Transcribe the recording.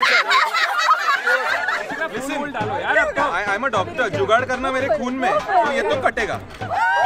Listen, I'm a doctor. जुगाड़ करना मेरे खून में, तो ये तो कटेगा।